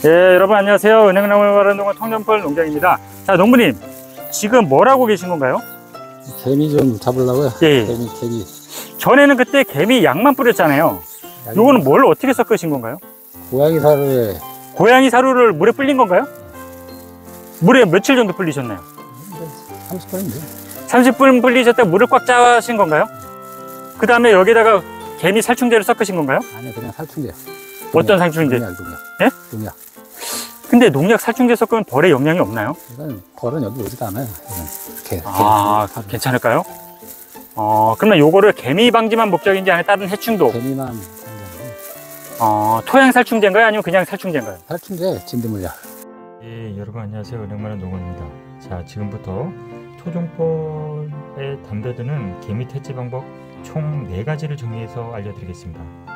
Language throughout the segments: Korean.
예, 여러분 안녕하세요. 은행나무를 바라는 동안 통전벌 농장입니다. 자, 농부님 지금 뭘 하고 계신 건가요? 개미 좀 잡으려고요. 예. 개미. 전에는 그때 개미 약만 뿌렸잖아요. 요거는 뭘 어떻게 섞으신 건가요? 고양이 사료에. 고양이 사료를 물에 불린 건가요? 물에 며칠 정도 불리셨나요? 30분인데. 30분 불리셨다가 물을 꽉 짜신 건가요? 그 다음에 여기다가 개미 살충제를 섞으신 건가요? 아니, 그냥 살충제. 어떤 살충제? 농약. 예? 농약. 근데 농약 살충제 섞으면 벌에 영향이 없나요? 이건 벌은 여기 오지도 않아요. 이렇게. 괜찮을까요? 그러면 요거를 개미 방지만 목적인지 아니면 다른 해충도? 개미만 방지하고. 토양 살충제인가요? 아니면 그냥 살충제인가요? 살충제, 진드물약. 예, 여러분 안녕하세요. 은행만한 농원입니다. 자, 지금부터 토종벌에 담겨드는 개미 퇴치 방법 총 4가지를 정리해서 알려드리겠습니다.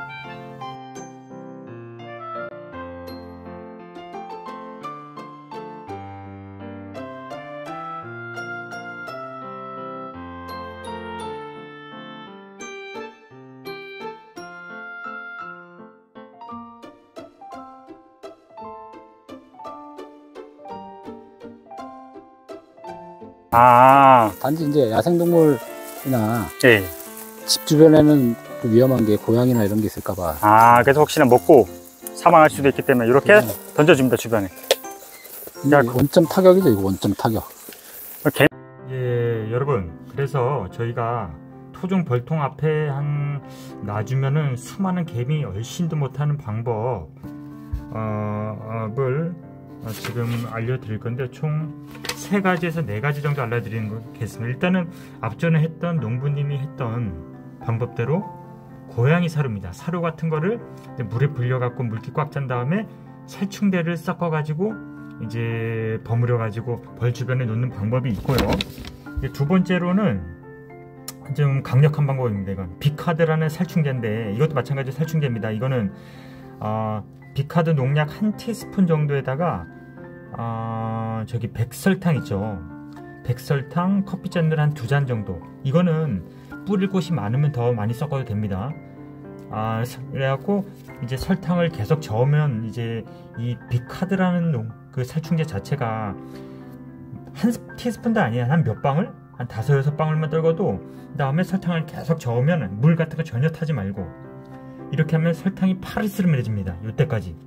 단지 이제 야생동물이나 예. 집 주변에는 좀 위험한 게 고양이나 이런 게 있을까봐. 그래서 혹시나 먹고 사망할 수도 있기 때문에 이렇게 던져줍니다, 주변에. 원점 타격이죠, 이거 원점 타격. 예, 여러분. 그래서 저희가 토종 벌통 앞에 놔주면은 수많은 개미 얼씬도 못하는 방법을 지금 알려드릴 건데 총 3가지에서 4가지 정도 알려드리겠습니다. 일단은 앞전에 했던 농부님이 했던 방법대로 고양이 사료입니다. 사료 같은 거를 물에 불려 갖고 물기 꽉 찬 다음에 살충제를 섞어 가지고 이제 버무려 가지고 벌 주변에 놓는 방법이 있고요. 두 번째로는 좀 강력한 방법입니다. 이건 비카드라는 살충제인데 이것도 마찬가지로 살충제입니다. 이거는 비카드 농약 1티스푼 정도에다가 저기 백설탕 있죠. 백설탕 커피잔을 한 2잔 정도. 이거는 뿌릴 곳이 많으면 더 많이 섞어도 됩니다. 그래갖고 이제 설탕을 계속 저으면 이제 이 비카드라는 그 살충제 자체가 한 티스푼도 아니야. 한 몇 방울? 한 5-6방울만 떨궈도 그 다음에 설탕을 계속 저으면 물 같은 거 전혀 타지 말고 이렇게 하면 설탕이 파르스름해집니다. 이때까지.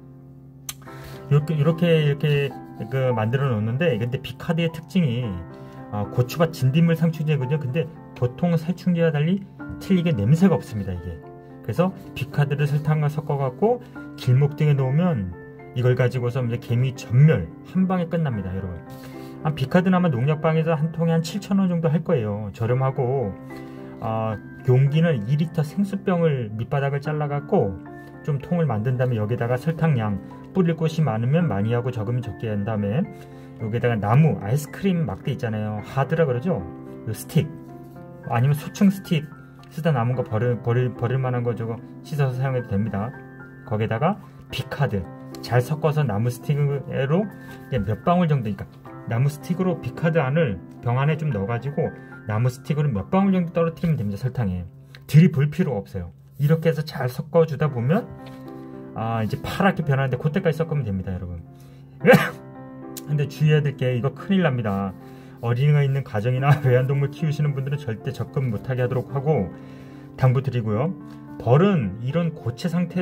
이렇게 만들어 놓는데, 근데 비카드의 특징이 고추밭 진딧물 살충제거든요. 근데 보통 살충제와 달리 틀리게 냄새가 없습니다, 이게. 그래서 비카드를 설탕과 섞어 갖고 길목 등에 놓으면 이걸 가지고서 이제 개미 전멸 한 방에 끝납니다, 여러분. 비카드는 아마 농약방에서 한 통에 한 7,000원 정도 할 거예요. 저렴하고 용기는 2리터 생수병을 밑바닥을 잘라 갖고 좀 통을 만든 다음에 여기다가 설탕량 뿌릴 곳이 많으면 많이 하고 적으면 적게 한 다음에 여기다가 나무 아이스크림 막대 있잖아요. 하드라 그러죠. 요 스틱 아니면 소충 스틱 쓰다 남은 거 버릴 만한 거 저거 씻어서 사용해도 됩니다. 거기다가 비카드 잘 섞어서 나무 스틱으로 몇 방울 정도, 그러니까 나무 스틱으로 비카드 안을 병 안에 좀 넣어가지고 나무 스틱으로 몇 방울 정도 떨어뜨리면 됩니다. 설탕에 들이볼 필요가 없어요. 이렇게 해서 잘 섞어주다 보면 이제 파랗게 변하는데 그때까지 섞으면 됩니다, 여러분. 근데 주의해야 될 게 이거 큰일 납니다. 어린이가 있는 가정이나 외환동물 키우시는 분들은 절대 접근 못하게 하도록 하고 당부드리고요. 벌은 이런 고체 상태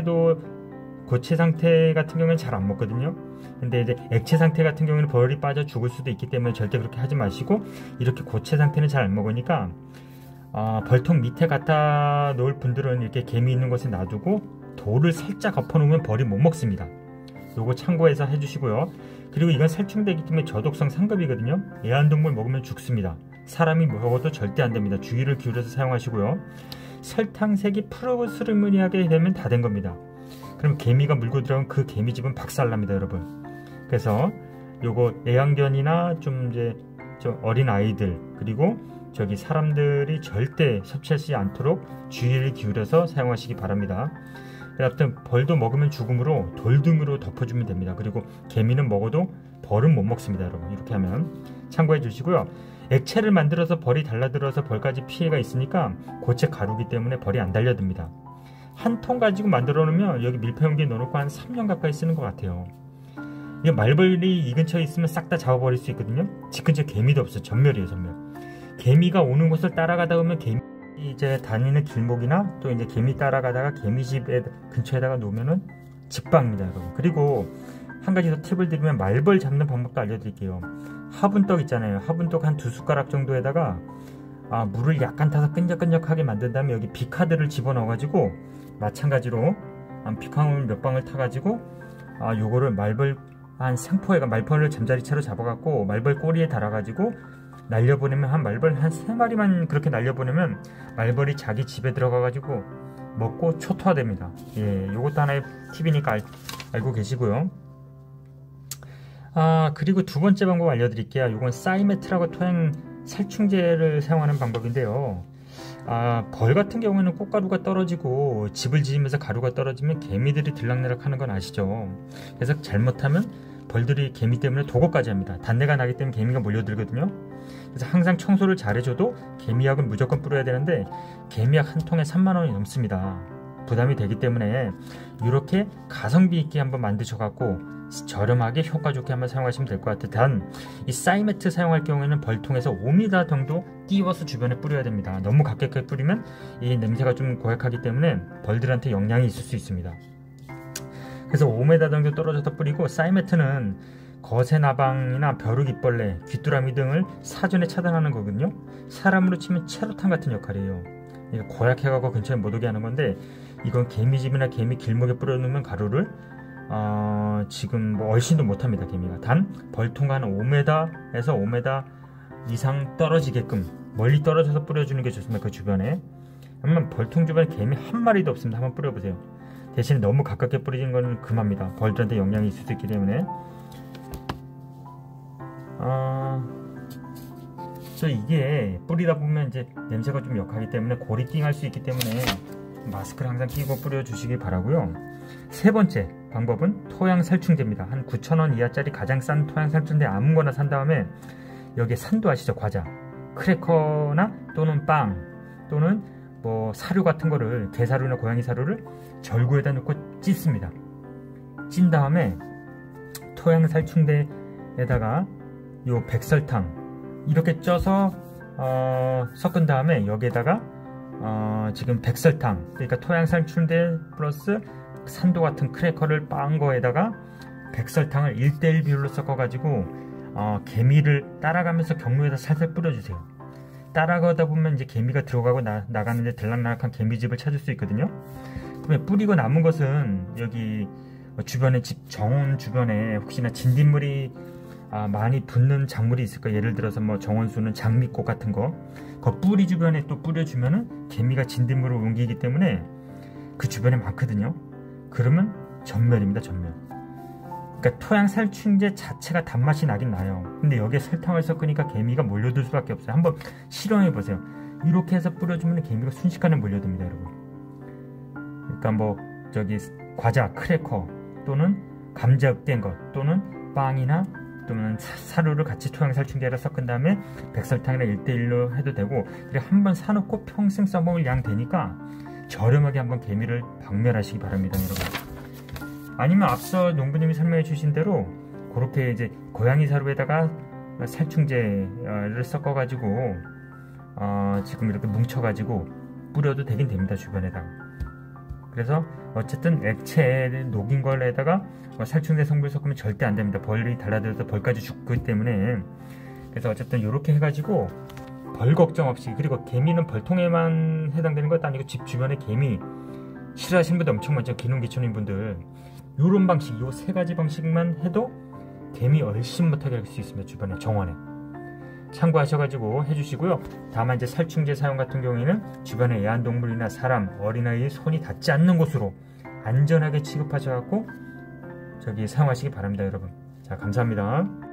같은 경우는 잘 안 먹거든요. 근데 이제 액체 상태 같은 경우는 벌이 빠져 죽을 수도 있기 때문에 절대 그렇게 하지 마시고, 이렇게 고체 상태는 잘 안 먹으니까 벌통 밑에 갖다 놓을 분들은 이렇게 개미 있는 곳에 놔두고 돌을 살짝 엎어 놓으면 벌이 못 먹습니다. 요거 참고해서 해주시고요. 그리고 이건 살충제이기 때문에 저독성 상급이거든요. 애완동물 먹으면 죽습니다. 사람이 먹어도 절대 안 됩니다. 주의를 기울여서 사용하시고요. 설탕색이 푸르스름하게 되면 다 된 겁니다. 그럼 개미가 물고 들어가면 그 개미집은 박살납니다, 여러분. 그래서 요거 애완견이나 좀 이제 어린 아이들 그리고 저기 사람들이 절대 섭취하지 않도록 주의를 기울여서 사용하시기 바랍니다. 아무튼 벌도 먹으면 죽음으로 돌등으로 덮어주면 됩니다. 그리고 개미는 먹어도 벌은 못 먹습니다, 여러분. 이렇게 하면 참고해 주시고요. 액체를 만들어서 벌이 달라들어서 벌까지 피해가 있으니까 고체 가루기 때문에 벌이 안 달려듭니다. 한 통 가지고 만들어 놓으면 여기 밀폐용기에 넣어놓고 한 3년 가까이 쓰는 것 같아요. 이게 말벌이 이 근처에 있으면 싹 다 잡아버릴 수 있거든요. 집 근처에 개미도 없어요. 전멸이에요, 전멸. 개미가 오는 곳을 따라가다 보면 개미 이제 다니는 길목이나 또 이제 개미 따라가다가 개미집 근처에다가 놓으면은 직방입니다, 여러분. 그리고 한 가지 더 팁을 드리면 말벌 잡는 방법도 알려드릴게요. 화분떡 있잖아요. 화분떡 한 2숟가락 정도에다가 물을 약간 타서 끈적끈적하게 만든 다음에 여기 비카드를 집어넣어가지고 마찬가지로 비카물 몇 방울 타가지고 요거를 말벌 한 생포에가 말벌을 잠자리채로 잡아갖고 말벌 꼬리에 달아가지고 날려보내면 한 말벌 한 3마리만 그렇게 날려보내면 말벌이 자기 집에 들어가가지고 먹고 초토화됩니다. 예, 요것도 하나의 팁이니까 알고 계시고요. 그리고 두 번째 방법 알려드릴게요. 요건 사이메트라고 토양 살충제를 사용하는 방법인데요. 벌 같은 경우에는 꽃가루가 떨어지고 집을 지으면서 가루가 떨어지면 개미들이 들락날락 하는 건 아시죠? 그래서 잘못하면 벌들이 개미 때문에 도고까지 합니다. 단내가 나기 때문에 개미가 몰려들거든요. 그래서 항상 청소를 잘해줘도 개미약은 무조건 뿌려야 되는데 개미약 한 통에 3만원이 넘습니다. 부담이 되기 때문에 이렇게 가성비 있게 한번 만드셔갖고 저렴하게 효과 좋게 한번 사용하시면 될 것 같아요. 단 이 사이메트 사용할 경우에는 벌통에서 5m 정도 띄워서 주변에 뿌려야 됩니다. 너무 가깝게 뿌리면 이 냄새가 좀 고약하기 때문에 벌들한테 영향이 있을 수 있습니다. 그래서 5m 정도 떨어져서 뿌리고, 사이메트는 거새나방이나 벼룩이벌레, 귀뚜라미 등을 사전에 차단하는 거거든요. 사람으로 치면 체로탄 같은 역할이에요. 이거 고약해가고 근처에 못 오게 하는 건데, 이건 개미집이나 개미 길목에 뿌려놓으면 가루를 지금 뭐 얼씬도 못합니다. 개미가 단 벌통 한 5m에서 5m 이상 떨어지게끔 멀리 떨어져서 뿌려주는 게 좋습니다. 그 주변에. 한번 벌통 주변에 개미 한 마리도 없습니다. 한번 뿌려보세요. 대신에 너무 가깝게 뿌리는 건 금합니다. 벌들한테 영향이 있을 수 있기 때문에. 저 이게 뿌리다 보면 이제 냄새가 좀 역하기 때문에 고리띵할 수 있기 때문에 마스크를 항상 끼고 뿌려주시기 바라고요. 세 번째 방법은 토양 살충제입니다. 한 9,000원 이하짜리 가장 싼 토양 살충제 아무거나 산 다음에 여기에 산도 아시죠? 과자, 크래커나 또는 빵 또는 뭐 사료 같은 거를, 게사료나 고양이 사료를 절구에다 넣고 찢습니다. 찐 다음에 토양 살충제에다가 요 백설탕 이렇게 쪄서 섞은 다음에 여기에다가 지금 백설탕, 그러니까 토양 살충제 플러스 산도 같은 크래커를 빻은 거에다가 백설탕을 1:1 비율로 섞어가지고 개미를 따라가면서 경로에다 살살 뿌려주세요. 따라가다 보면 이제 개미가 들어가고 나가는데 들락날락한 개미집을 찾을 수 있거든요. 그러면 뿌리고 남은 것은 여기 주변에 집 정원 주변에 혹시나 진딧물이 많이 붙는 작물이 있을 거예요. 예를 들어서 뭐 정원수는 장미꽃 같은 거, 그 뿌리 주변에 또 뿌려주면은 개미가 진딧물을 옮기기 때문에 그 주변에 많거든요. 그러면 전멸입니다. 전멸. 그러니까 토양 살충제 자체가 단맛이 나긴 나요. 근데 여기에 설탕을 섞으니까 개미가 몰려들 수밖에 없어요. 한번 실험해 보세요. 이렇게 해서 뿌려주면 개미가 순식간에 몰려듭니다, 여러분. 그러니까 뭐 저기 과자, 크래커 또는 감자 으깬 것 또는 빵이나 또는 사료를 같이 토양 살충제를 섞은 다음에 백설탕이나 1:1로 해도 되고, 그리고 한번 사놓고 평생 써먹을 양 되니까 저렴하게 한번 개미를 박멸하시기 바랍니다, 여러분. 아니면 앞서 농부님이 설명해 주신 대로 그렇게 이제 고양이 사료에다가 살충제를 섞어 가지고 지금 이렇게 뭉쳐 가지고 뿌려도 되긴 됩니다, 주변에다가. 그래서 어쨌든 액체에 녹인 걸에다가 살충제 성분을 섞으면 절대 안 됩니다. 벌이 달라들어서 벌까지 죽기 때문에. 그래서 어쨌든 이렇게 해가지고 벌 걱정 없이, 그리고 개미는 벌통에만 해당되는 것도 아니고 집 주변에 개미 싫어하시는 분들 엄청 많죠. 기농기촌인 분들. 요런 방식, 요 세 가지 방식만 해도 개미 얼씬 못하게 할 수 있습니다. 주변에 정원에. 참고하셔가지고 해주시고요. 다만 이제 살충제 사용 같은 경우에는 주변에 애완동물이나 사람, 어린아이의 손이 닿지 않는 곳으로 안전하게 취급하셔갖고 사용하시기 바랍니다, 여러분. 자, 감사합니다.